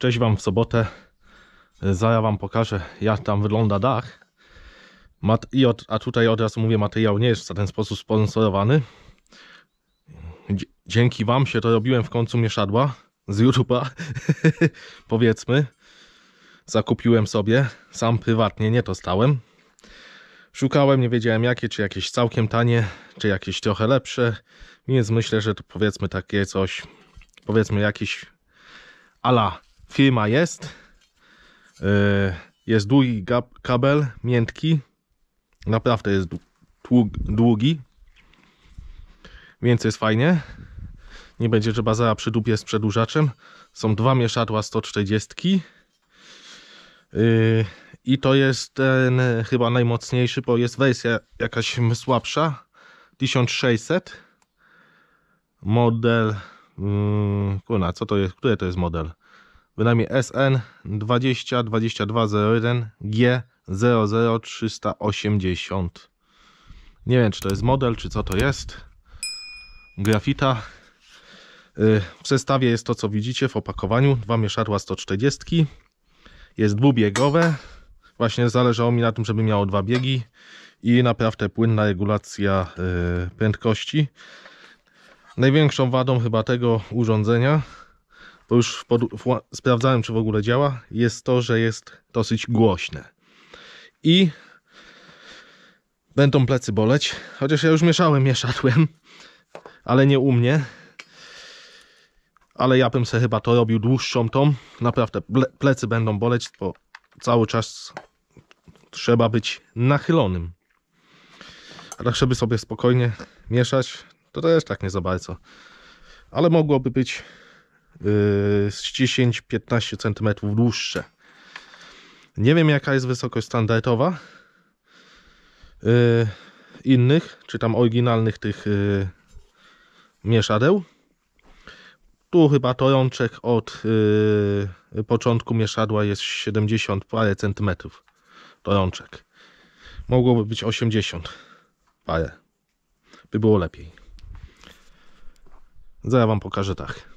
Cześć wam w sobotę. Zaraz wam pokażę, jak tam wygląda dach. A tutaj od razu mówię, materiał nie jest w ten sposób sponsorowany. Dzięki wam się to robiłem w końcu mieszadła z YouTube'a. Powiedzmy. Zakupiłem sobie sam prywatnie, nie to stałem. Szukałem, nie wiedziałem jakie, czy jakieś całkiem tanie, czy jakieś trochę lepsze. Więc myślę, że to powiedzmy takie coś, powiedzmy jakiś ala firma jest. Jest długi kabel, miętki. Naprawdę jest długi. Więc jest fajnie. Nie będzie trzeba zaraz przy dupie z przedłużaczem. Są dwa mieszadła 140. I to jest ten chyba najmocniejszy, bo jest wersja jakaś słabsza. 1600. Model. Kurna, co to jest? Który to jest model? Bynajmniej SN 202201 G00380. Nie wiem, czy to jest model, czy co to jest. Grafita. W zestawie jest to, co widzicie w opakowaniu. Dwa mieszadła 140. Jest dwubiegowe. Właśnie zależało mi na tym, żeby miało dwa biegi. I naprawdę płynna regulacja prędkości. Największą wadą chyba tego urządzenia, bo już sprawdzałem, czy w ogóle działa, jest to, że jest dosyć głośne. I będą plecy boleć. Chociaż ja już mieszadłem, ale nie u mnie. Ale ja bym sobie chyba to robił dłuższą tą. Naprawdę plecy będą boleć, bo cały czas trzeba być nachylonym. A tak, żeby sobie spokojnie mieszać, to też tak nie za bardzo. Ale mogłoby być z 10-15 cm dłuższe. Nie wiem, jaka jest wysokość standardowa innych, czy tam oryginalnych tych mieszadeł. Tu chyba to rączek od początku mieszadła jest 70 parę centymetrów. To rączek. Mogłoby być 80 parę. By było lepiej. Zaraz wam pokażę tak.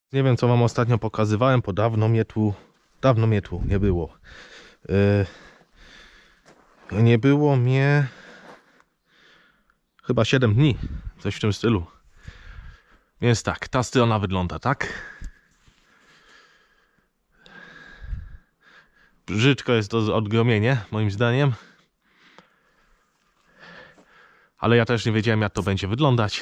Nie wiem, co wam ostatnio pokazywałem, bo dawno mnie tu nie było. Nie było mnie chyba 7 dni, coś w tym stylu. Więc tak, ta strona wygląda tak. Brzydko jest to odgromienie, moim zdaniem. Ale ja też nie wiedziałem, jak to będzie wyglądać.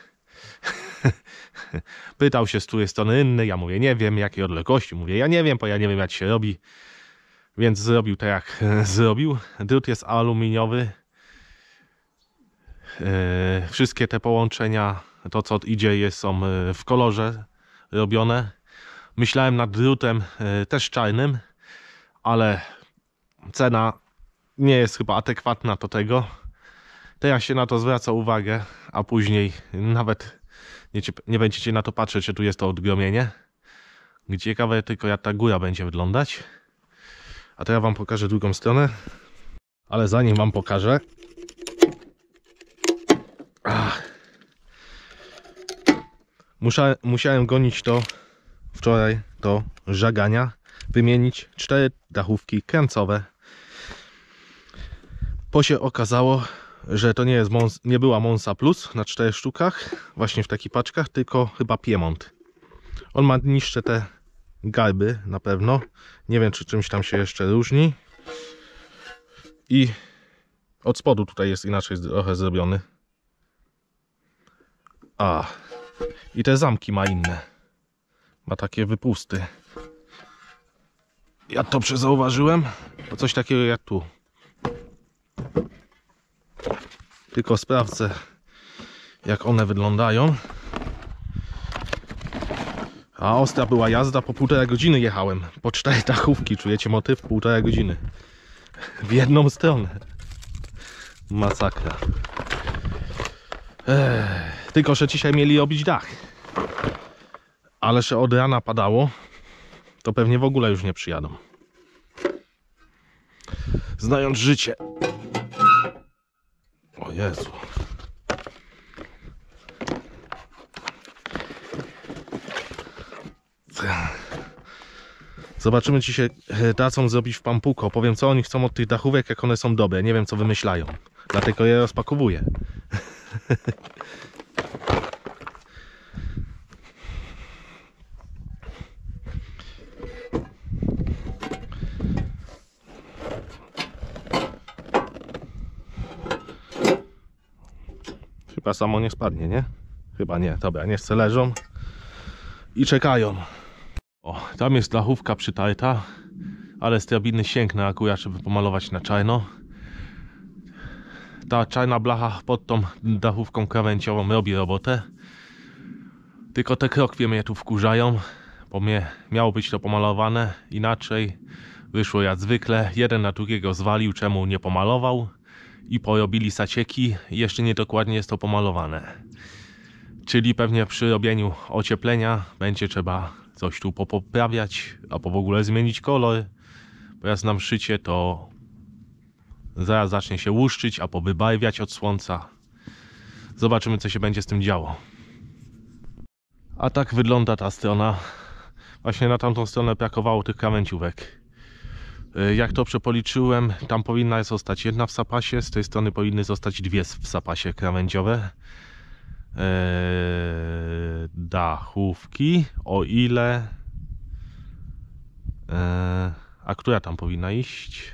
Pytał się z której strony inny, ja mówię, nie wiem, jakiej odległości. Mówię, ja nie wiem, bo ja nie wiem, jak się robi. Więc zrobił tak, jak zrobił. Drut jest aluminiowy. Wszystkie te połączenia, to co idzie, są w kolorze robione. Myślałem nad drutem też czarnym, ale cena nie jest chyba adekwatna do tego. Teraz się na to zwraca uwagę, a później nawet nie będziecie na to patrzeć, że tu jest to odgromienie. Ciekawe tylko, jak ta góra będzie wyglądać. A teraz wam pokażę drugą stronę. Ale zanim wam pokażę, musiałem gonić to wczoraj do żagania, wymienić 4 dachówki kręcowe. Po się okazało, że to nie była Monza Plus na 4 sztukach, właśnie w takich paczkach, tylko chyba Piemont. On ma niższe te garby na pewno. Nie wiem, czy czymś tam się jeszcze różni. I od spodu tutaj jest inaczej trochę zrobiony. I te zamki ma inne. Ma takie wypusty. Ja to przezauważyłem. To coś takiego jak tu. Tylko sprawdzę, jak one wyglądają. A ostra była jazda, po 1,5 godziny jechałem. Po 4 dachówki, czujecie motyw? 1,5 godziny. W jedną stronę. Masakra. Tylko że dzisiaj mieli robić dach. Ale że od rana padało, to pewnie w ogóle już nie przyjadą. Znając życie. O Jezu. Zobaczymy, czy się dadzą zrobić w Pampuco. Powiem, co oni chcą od tych dachówek, jak one są dobre. Nie wiem, co wymyślają. Dlatego je rozpakowuję. Chyba samo nie spadnie, nie? Chyba nie. Dobra, niech se leżą i czekają. O, tam jest dachówka przytarta, ale z drabiny sięgnę akurat, żeby pomalować na czarno. Ta czarna blacha pod tą dachówką krawędziową robi robotę. Tylko te krokwie mnie tu wkurzają, bo miało być to pomalowane inaczej. Wyszło jak zwykle, jeden na drugiego zwalił, czemu nie pomalował. I porobili sacieki i jeszcze niedokładnie jest to pomalowane. Czyli pewnie przy robieniu ocieplenia będzie trzeba coś tu poprawiać, albo w ogóle zmienić kolor. Bo jak znam szycie, to zaraz zacznie się łuszczyć, albo wybarwiać od słońca. Zobaczymy, co się będzie z tym działo. A tak wygląda ta strona. Właśnie na tamtą stronę brakowało tych krawędziówek. Jak to przepoliczyłem, tam powinna zostać jedna w zapasie, z tej strony powinny zostać 2 w zapasie krawędziowe. Dachówki, o ile... a która tam powinna iść?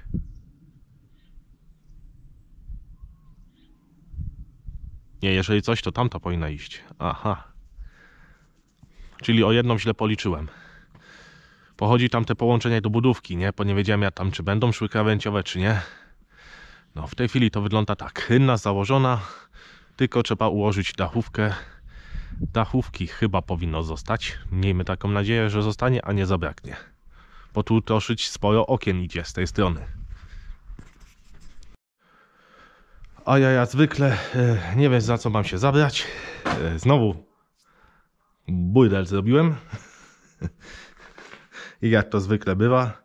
Nie, jeżeli coś, to tamta powinna iść. Aha. Czyli o jedną źle policzyłem. Pochodzi tam te połączenia do budówki, nie? Bo nie wiedziałem ja tam, czy będą szły krawędziowe, czy nie. No, w tej chwili to wygląda tak. Rynna założona, tylko trzeba ułożyć dachówkę. Dachówki chyba powinno zostać. Miejmy taką nadzieję, że zostanie, a nie zabraknie. Bo tu dosyć sporo okien idzie z tej strony. A ja jak zwykle nie wiem, za co mam się zabrać. Znowu burdel zrobiłem. I jak to zwykle bywa.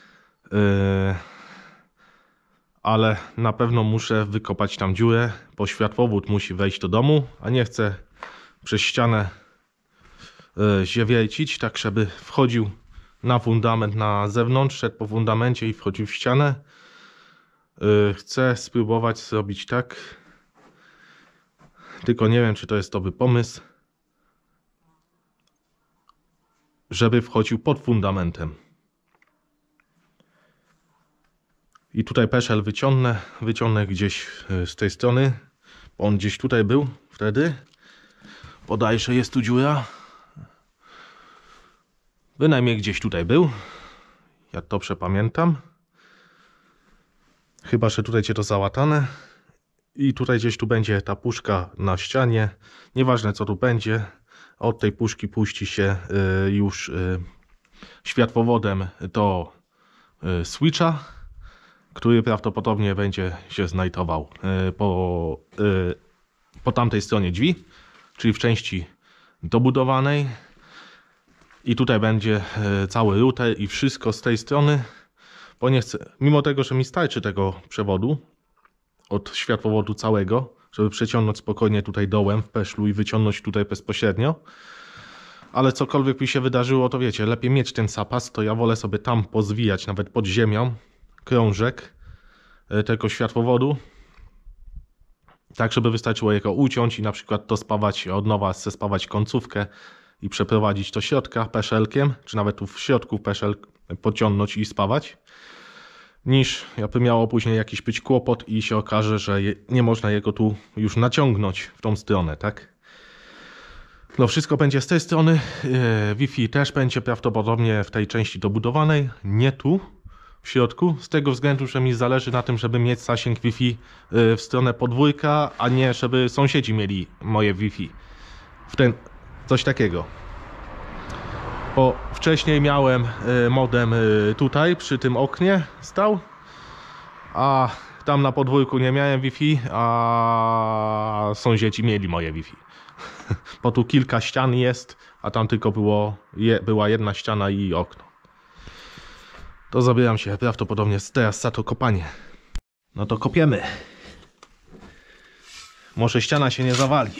Ale na pewno muszę wykopać tam dziurę, bo światłowód musi wejść do domu, a nie chcę przez ścianę ziewiercić, tak żeby wchodził na fundament na zewnątrz, szedł po fundamencie i wchodził w ścianę. Chcę spróbować zrobić tak, tylko nie wiem, czy to jest dobry pomysł, żeby wchodził pod fundamentem. I tutaj peszel wyciągnę gdzieś z tej strony, bo on gdzieś tutaj był wtedy. Bodajże jest tu dziura. Bynajmniej gdzieś tutaj był. Ja to przepamiętam. Chyba że tutaj to załatane. I tutaj gdzieś tu będzie ta puszka na ścianie. Nieważne co tu będzie. Od tej puszki puści się już światłowodem do switcha, który prawdopodobnie będzie się znajdował po tamtej stronie drzwi, czyli w części dobudowanej. I tutaj będzie cały router i wszystko z tej strony, bo nie chcę, mimo tego, że mi starczy tego przewodu od światłowodu całego, żeby przeciągnąć spokojnie tutaj dołem w peszlu i wyciągnąć tutaj bezpośrednio. Ale cokolwiek mi się wydarzyło, to wiecie, lepiej mieć ten zapas, to ja wolę sobie tam pozwijać, nawet pod ziemią, krążek tego światłowodu, tak żeby wystarczyło jego uciąć i na przykład to spawać od nowa, zespawać końcówkę i przeprowadzić to środka peszelkiem, czy nawet tu w środku peszel pociągnąć i spawać, niż jakby miało później jakiś być kłopot i się okaże, że nie można jego tu już naciągnąć w tą stronę, tak? No wszystko będzie z tej strony, Wi-Fi też będzie prawdopodobnie w tej części dobudowanej, nie tu w środku, z tego względu, że mi zależy na tym, żeby mieć zasięg Wi-Fi w stronę podwójka, a nie żeby sąsiedzi mieli moje Wi-Fi. Coś takiego. Bo wcześniej miałem modem tutaj, przy tym oknie stał, a tam na podwórku nie miałem Wi-Fi, a sąsiedzi mieli moje Wi-Fi. Bo tu kilka ścian jest, a tam tylko była jedna ściana i okno. To zabieram się prawdopodobnie teraz za to kopanie. No to kopiemy. Może ściana się nie zawali.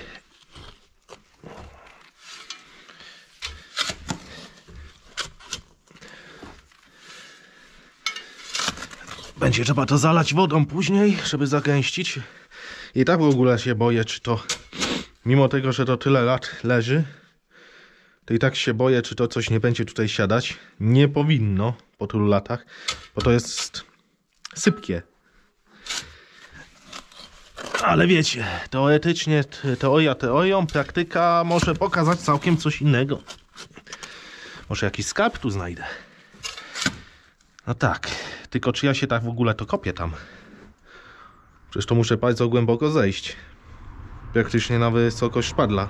Będzie trzeba to zalać wodą później, żeby zagęścić. I tak w ogóle się boję, czy to, mimo tego, że to tyle lat leży, to i tak się boję, czy to coś nie będzie tutaj siadać. Nie powinno po tylu latach, bo to jest sypkie. Ale wiecie, teoretycznie, teoria teorią, praktyka może pokazać całkiem coś innego. Może jakiś skarb tu znajdę. No tak, tylko czy ja się tak w ogóle to kopię tam? Przecież to muszę bardzo głęboko zejść. Praktycznie na wysokość szpadla.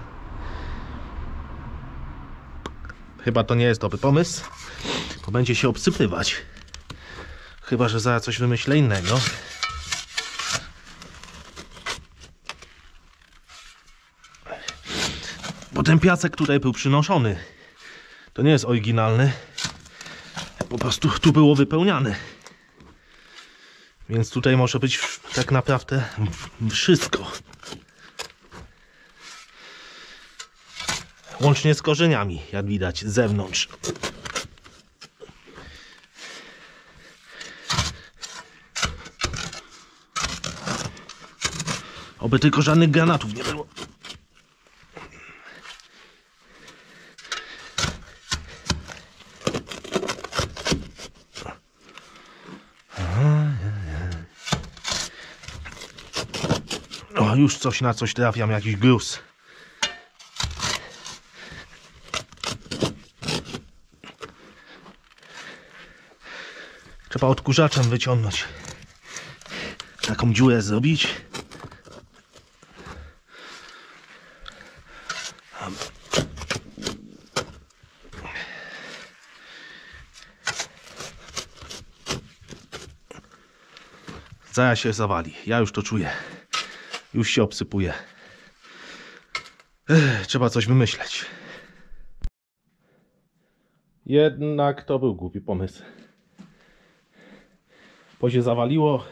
Chyba to nie jest dobry pomysł, bo będzie się obsypywać. Chyba że zaraz coś wymyślę innego. Bo ten piasek tutaj był przynoszony. To nie jest oryginalny. Po prostu tu było wypełniane. Więc tutaj może być tak naprawdę wszystko. Łącznie z korzeniami, jak widać, z zewnątrz. Oby tylko żadnych granatów nie było. O, już coś na coś trafiam, jakiś gruz. Trzeba odkurzaczem wyciągnąć. Taką dziurę zrobić. Zaraz się zawali. Ja już to czuję. Już się obsypuje. Trzeba coś wymyśleć. Jednak to był głupi pomysł. Bo się zawaliło.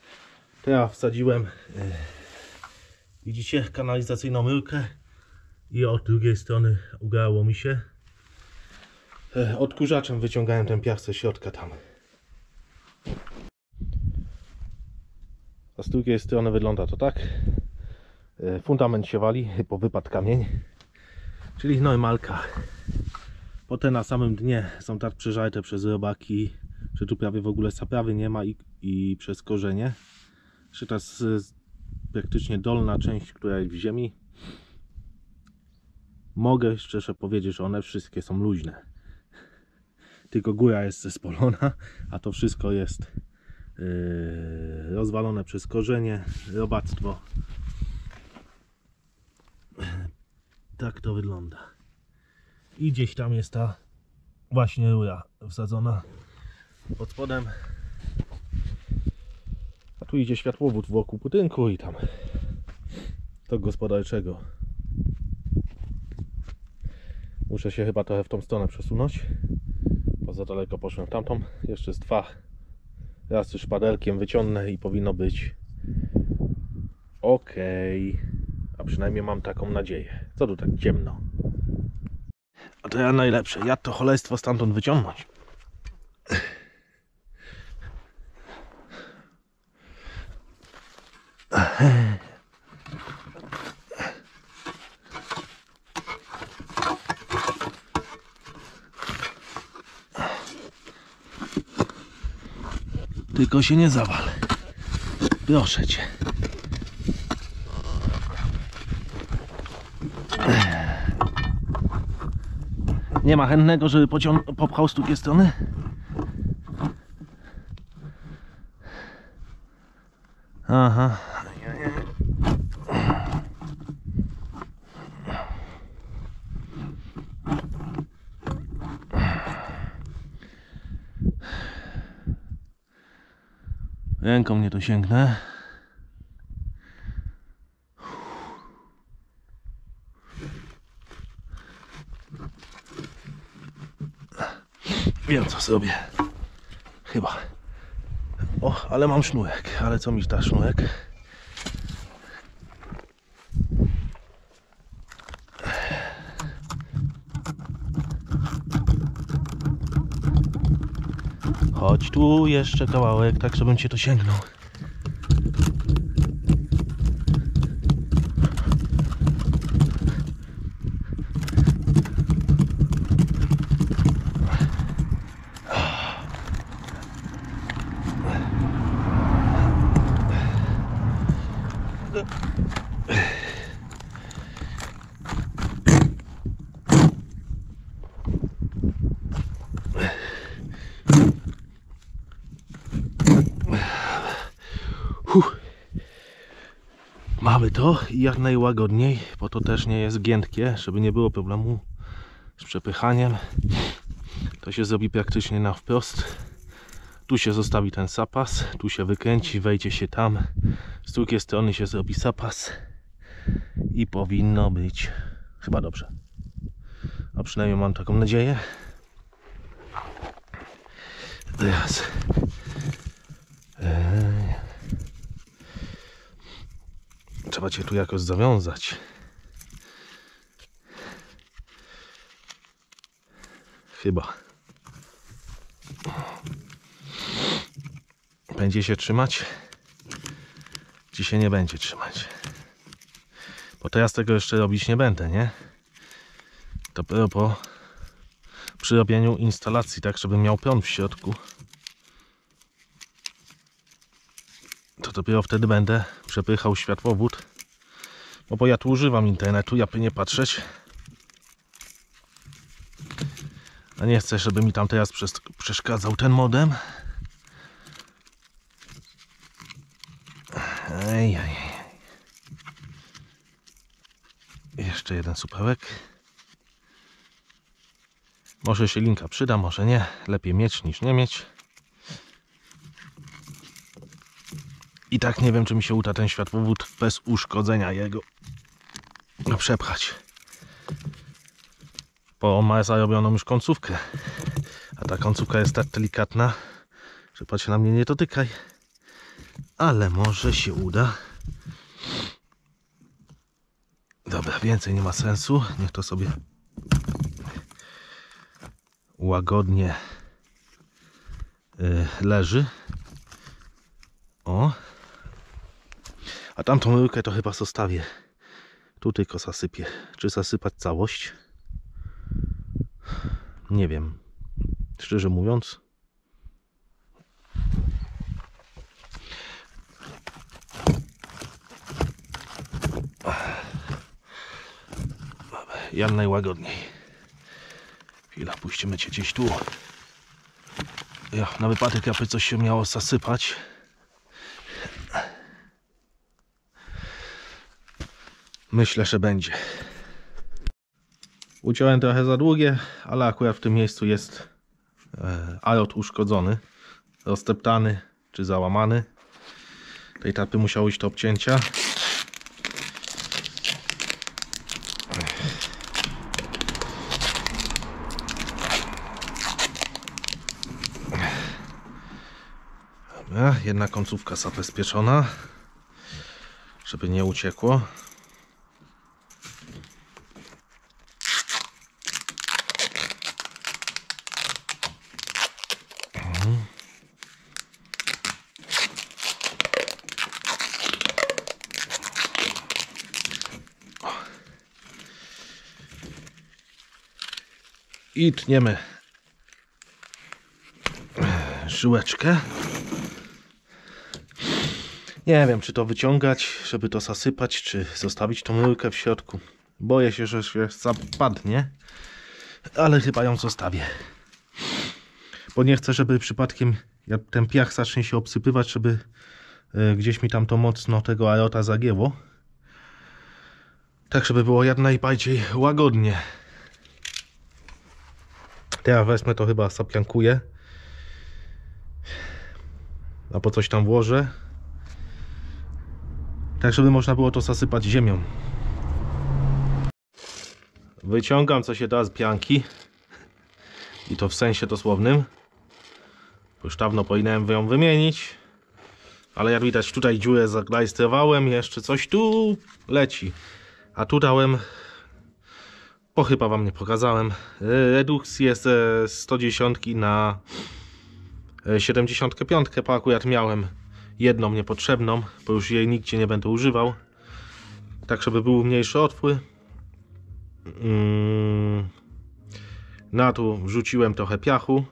Teraz wsadziłem, widzicie, kanalizacyjną rurkę I od drugiej strony ugrało mi się. Odkurzaczem wyciągałem ten piach ze środka tam. A z drugiej strony wygląda to tak. Fundament się wali, bo wypadł kamień. Czyli normalka. Potem na samym dnie są tak przeżarte przez robaki, że tu prawie w ogóle zaprawy nie ma i przez korzenie. Jeszcze ta praktycznie dolna część, która jest w ziemi. Mogę szczerze powiedzieć, że one wszystkie są luźne. Tylko góra jest zespolona, a to wszystko jest rozwalone przez korzenie, robactwo. Tak to wygląda. I gdzieś tam jest ta właśnie rura wsadzona pod spodem. A tu idzie światłowód wokół budynku i tam to gospodarczego. Muszę się chyba trochę w tą stronę przesunąć, bo za daleko poszłem w tamtą. Jeszcze z 2 razy szpadelkiem wyciągnę i powinno być ok. A przynajmniej mam taką nadzieję. Co tu tak ciemno? A to ja najlepsze. Ja to cholerstwo stamtąd wyciągnąć. Tylko się nie zawal. Proszę cię. Nie ma chętnego, żeby popchał z drugiej strony? Aha. Ręką nie dosięgnę. Wiem co zrobię. Chyba. O, ale mam sznurek. Ale co mi da sznurek? Chodź tu jeszcze kawałek, tak żebym cię dosięgnął. Mamy to i jak najłagodniej, bo to też nie jest giętkie, żeby nie było problemu z przepychaniem. To się zrobi praktycznie na wprost. Tu się zostawi ten zapas, tu się wykręci, wejdzie się tam. Z drugiej strony się zrobi zapas i powinno być chyba dobrze. A przynajmniej mam taką nadzieję. Teraz trzeba cię tu jakoś zawiązać. Chyba. Będzie się trzymać? Czy się nie będzie trzymać? Bo teraz tego jeszcze robić nie będę, nie? To propos przy robieniu instalacji, tak żeby miał prąd w środku, to dopiero wtedy będę przepychał światłowód. Bo ja tu używam internetu, ja nie patrzeć. A nie chcę, żeby mi tam teraz przeszkadzał ten modem. Jeszcze jeden supełek. Może się linka przyda, może nie. Lepiej mieć niż nie mieć. I tak nie wiem, czy mi się uda ten światłowód bez uszkodzenia jego przepchać. Bo on ma zarobioną już końcówkę. A ta końcówka jest tak delikatna, że patrz, na mnie nie dotykaj. Ale może się uda. Dobra, Więcej nie ma sensu. Niech to sobie łagodnie leży. O. A tamtą rurkę to chyba zostawię. Tu tylko zasypię. Czy zasypać całość? Nie wiem. Szczerze mówiąc. Jak najłagodniej. Chwila, puścimy cię gdzieś tu. Ja, na wypadek jakby coś się miało zasypać. Myślę, że będzie. Uciąłem trochę za długie, ale akurat w tym miejscu jest alot uszkodzony, rozteptany czy załamany. Tej tarpy musiało iść do obcięcia. Dobra, jedna końcówka zabezpieczona, żeby nie uciekło. I tniemy żyłeczkę. Nie wiem, czy to wyciągać, żeby to zasypać, czy zostawić tą rurkę w środku. Boję się, że się zapadnie, ale chyba ją zostawię. Bo nie chcę, żeby przypadkiem, jak ten piach zacznie się obsypywać, żeby gdzieś mi tam to mocno tego alota zagięło. Tak, żeby było jak najbardziej łagodnie. Teraz wezmę to, chyba zapiankuję. Albo coś tam włożę. Tak, żeby można było to zasypać ziemią. Wyciągam co się da z pianki. I to w sensie dosłownym. Bo już dawno powinienem ją wymienić. Ale jak widać, tutaj dziurę zaglajstrowałem. Jeszcze coś tu leci. A tu dałem... Bo chyba wam nie pokazałem. Redukcję ze 110 na 75. Bo akurat miałem jedną niepotrzebną, bo już jej nigdzie nie będę używał. Tak, żeby był mniejszy otwór. Na tu wrzuciłem trochę piachu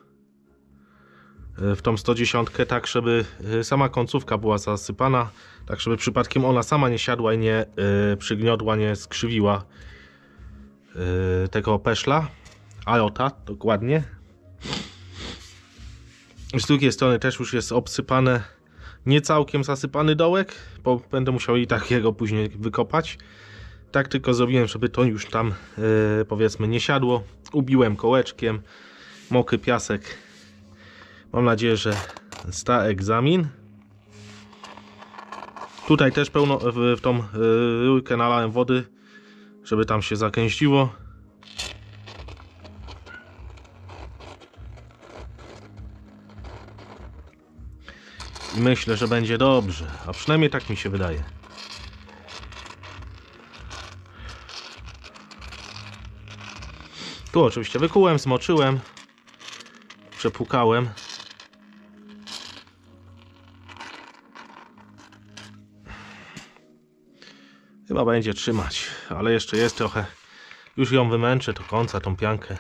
w tą 110, tak żeby sama końcówka była zasypana, tak żeby przypadkiem ona sama nie siadła i nie przygniotła, nie skrzywiła tego peszla, alota dokładnie. Z drugiej strony też już jest obsypane, nie całkiem zasypany dołek, bo będę musiał i takiego później wykopać. Tak tylko zrobiłem, żeby to już tam powiedzmy nie siadło. Ubiłem kołeczkiem, mokry piasek. Mam nadzieję, że zda egzamin. Tutaj też pełno w tą rurkę nalałem wody, żeby tam się zakęściło. I myślę, że będzie dobrze, a przynajmniej tak mi się wydaje. Tu oczywiście wykułem, zmoczyłem, przepłukałem. Chyba będzie trzymać, ale jeszcze jest trochę. Już ją wymęczę do końca, tą piankę.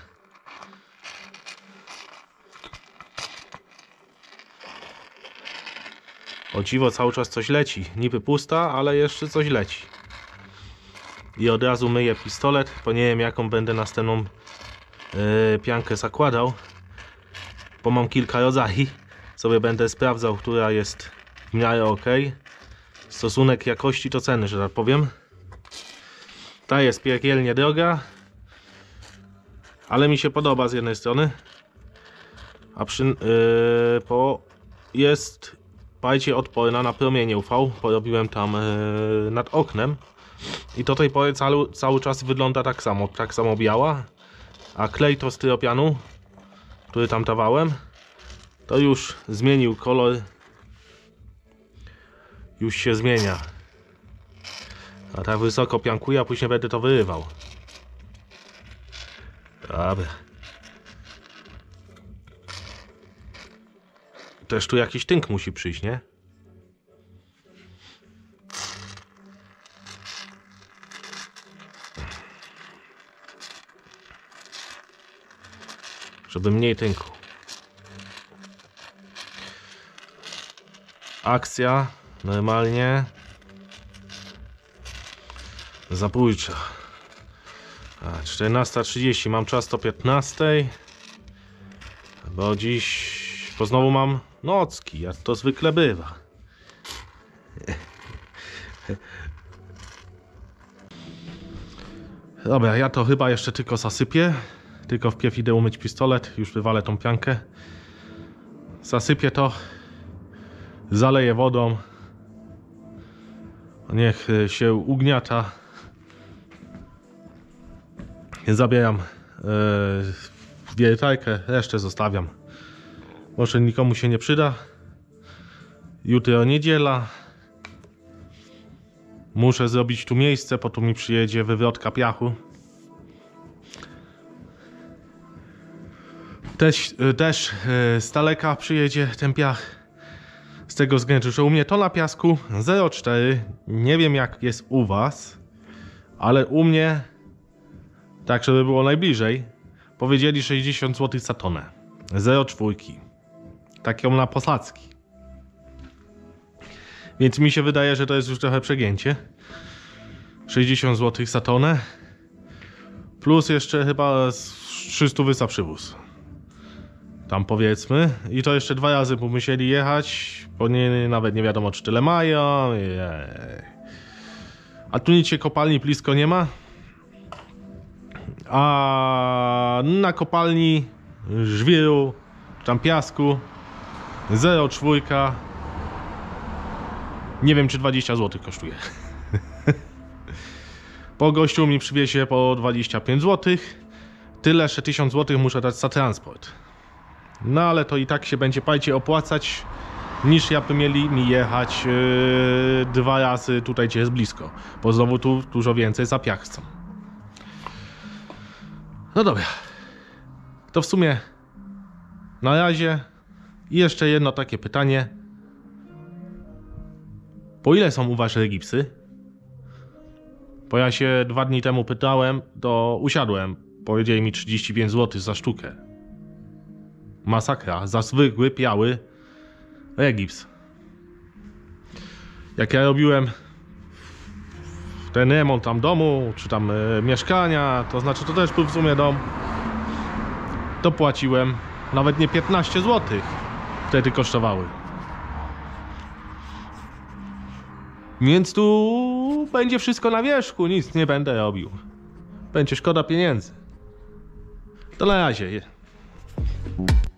O dziwo, cały czas coś leci. Niby pusta, ale jeszcze coś leci. I od razu myję pistolet, bo nie wiem, jaką będę następną piankę zakładał. Bo mam kilka rodzajów. Sobie będę sprawdzał, która jest w miarę ok. Stosunek jakości do ceny, że tak powiem. Ta jest piekielnie droga, ale mi się podoba z jednej strony. A bo jest bardziej odporna na promienie UV. Porobiłem tam nad oknem. I do tej pory cały czas wygląda tak samo biała. A klej to styropianu, który tam dawałem, to już zmienił kolor. Już się zmienia. A tak wysoko piankuję, a później będę to wyrywał. Dobra. Też tu jakiś tynk musi przyjść, nie? Żeby mniej tynku. Akcja normalnie zabójcza. 14:30, mam czas do 15:00, bo dziś, bo znowu mam nocki, jak to zwykle bywa. Dobra, ja to chyba jeszcze tylko zasypię. Tylko wpierw idę umyć pistolet, już wywalę tą piankę. Zasypię to, zaleję wodą. Niech się ugniata. Zabieram wiertarkę, resztę zostawiam. Może nikomu się nie przyda. Jutro niedziela. Muszę zrobić tu miejsce, po tu mi przyjedzie wywrotka piachu. Też z daleka przyjedzie ten piach. Z tego względu, że u mnie to na piasku 0,4. Nie wiem jak jest u was, ale u mnie, tak żeby było najbliżej, powiedzieli 60 zł za tonę. 0,4. Taką na posadzki. Więc mi się wydaje, że to jest już trochę przegięcie. 60 zł za tonę. Plus jeszcze chyba 300 za przywóz. Tam powiedzmy. I to jeszcze 2 razy musieli jechać, bo nawet nie wiadomo czy tyle mają. A tu nic się kopalni blisko nie ma. A na kopalni żwiru, tam piasku 0,4. Nie wiem czy 20 zł kosztuje. Po gościu mi przywiezie po 25 zł. Tyle, że 1000 zł muszę dać za transport. No ale to i tak się będzie bardziej opłacać, niż jakby mieli mi jechać 2 razy tutaj, gdzie jest blisko. Bo znowu tu dużo więcej za piach chcą. No dobra. To w sumie na razie. I jeszcze jedno takie pytanie. Po ile są u was gipsy? Bo ja się 2 dni temu pytałem, to usiadłem. Powiedzieli mi 35 zł za sztukę. Masakra, za zwykły, biały regips. Jak ja robiłem ten remont tam domu, czy tam mieszkania, to znaczy to też był w sumie dom, to płaciłem nawet nie 15 zł. Wtedy kosztowały. Więc tu będzie wszystko na wierzchu, nic nie będę robił. Będzie szkoda pieniędzy. To na razie.